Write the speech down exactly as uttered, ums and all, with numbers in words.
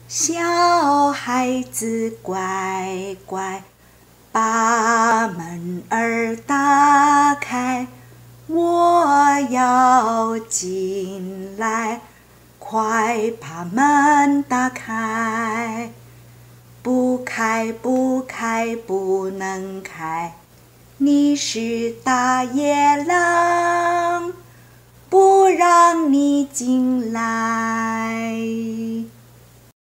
小孩子乖乖，把门儿打开，我要进来，快把门打开。不开不开不能开，你是大野狼，不让你进来。